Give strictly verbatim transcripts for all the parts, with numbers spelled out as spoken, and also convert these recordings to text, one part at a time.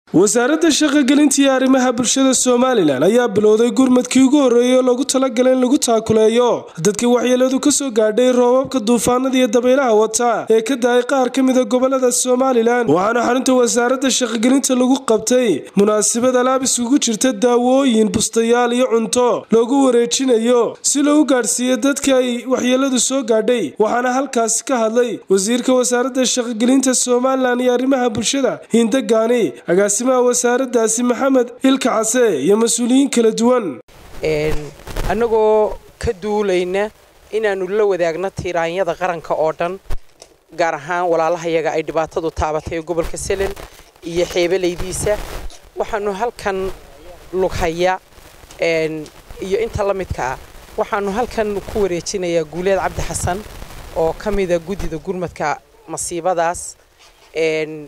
wasaaradda shaqo-gelinta iyo arrimaha bulshada Soomaaliland ayaa bilowday gurmadkii ugu horeeyay oo lagu talagalay in lagu taakuleeyo dadka waxyeeladu ka soo gaadhay roobabka duufaanada iyo dabaylaha wata ee ka daay qaar ka mid ah gobolada Soomaaliland waxaana xarunta wasaaradda shaqo-gelinta lagu qabtay munaasabad alaab isugu jirta daawooyin bustayaal iyo cunto loogu wareejinayo si loo gaarsiiyo dadka ay waxyeeladu soo gaadhay waxaana halkaas ka hadlay wasiirka wasaaradda shaqo-gelinta Soomaaliland iyo arrimaha bulshada Hinda Gaani agaasimaha wasaaraddaasi Maxamed Ilka Case iyo mas'uuliyiin kala duwan een anagoo ka duulayna inaanu la wadaagno tiraanyada qaranka oo dhan gaar ahaan walaalahayaga ay dhibaatadu taabatay gobolka Selen iyo xeebalaydiisa waxaanu halkan lughaya een iyo inta la midka ah waxaanu halkan ku wareejinayaa Guuleed Cabdi Xasan oo kamida gudida gurmadka masiibadaas een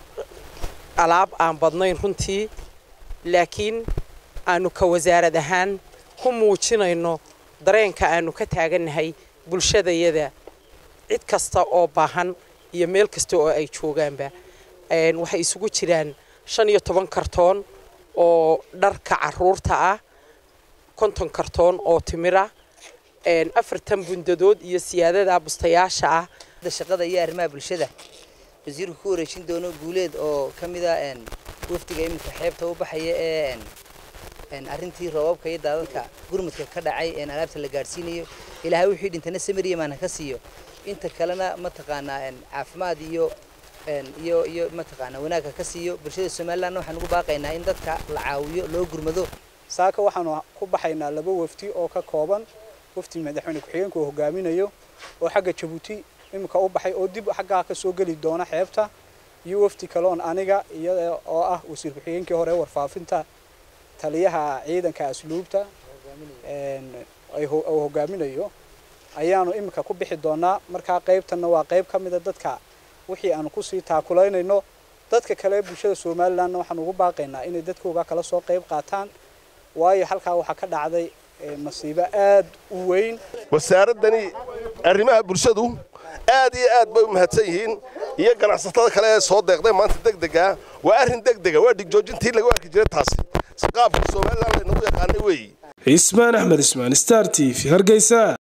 alaab aan badnayn runtii laakiin aanu ka wasaarad ahaan ku muujinayno dareenka aanu ka taaganahay bulshadayada cid kasta oo baahan iyo meel kasta oo ay joogaanba een waxay isugu jiraan shan iyo toban kartoon oo dharka caruurta ah konton kartoon oo timira een afartan bundadood iyo siyaadada bustayaasha ah shaqada iyo arrimaha bulshada wasiirku ku wareejin doono Guuleed oo kamida een waftiga imika xeebta u baxaya ee een arintii roobabka iyo daadadka gurmadka ka dhacay ee alaabta la gaarsiinayo ilaahay wixii dhintana samiriye maana ka siiyo inta kalena ma taqaana een caafimaad iyo een iyo iyo ma taqaana wanaag ka siiyo bulshada Soomaaliland waxaan ugu baaqaynaa in dadka la caawiyo loo gurmado saaka waxaan ku baxaynaa laba wafti oo ka kooban wafti madaxweyne ku-xigeenka oo hogaaminayo oo xagga Djibouti imika u baxay oo dib xagga ka soo gali doona xeebta iyo wafti kaloon aniga iyo oo ah wasiir ku-xigeenkii hore warfaafinta taliyaha ciidanka asluubta een ay hogaaminayo ayaanu imika ku bixi doonaa marka qaybtana waa qayb kamid ah dadka wixii aan ku sii taakuleynayno dadka kale bulshada Soomaaliland waxaan ugu baaqaynaa inay dadkooda kala soo qayb qaataan waayo halka waxa ka dhacday masiibo aad u weyn wasaaradani arrimaha bulshadu aad iyo aad bay u mahadsan yihiin iyo ganacsatada kale ee soo deeqday maanta degdega waa arrin degdega waa digjoojintii lagu arki jiray taasi saqaafka Soomaaliland lagu yaqaan weey Ismaan Ahmed Ismaan Star T V Hargeysa.